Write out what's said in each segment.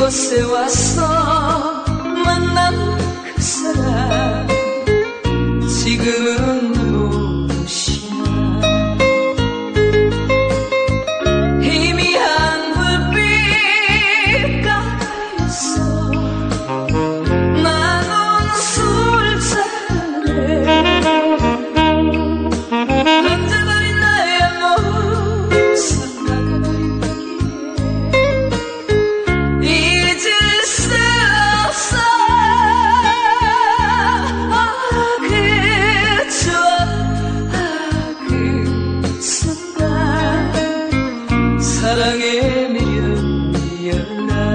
이곳에 와서 만난 그 사람 지금은 무엇이야. 희미한 불빛 가까이서 나눈 술잔에 던져버린 나의 모습 가까이 잊을 수 없어. 그 추억, 그 순간 사랑의 미련이었나.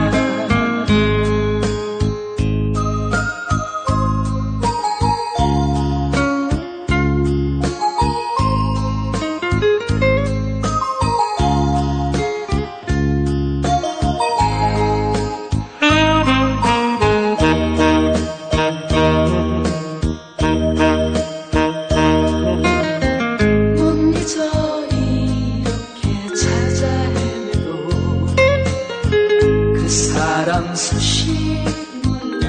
사람 소식 몰라.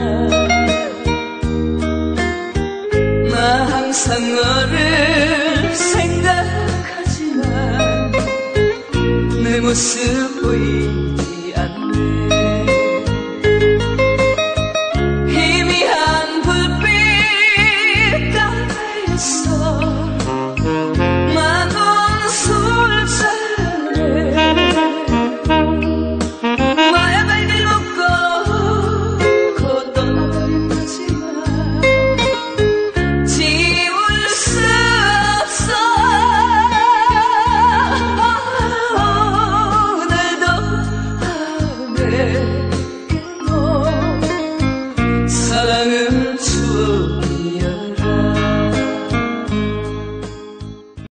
나 항상 너를 생각하지만 내 모습 보이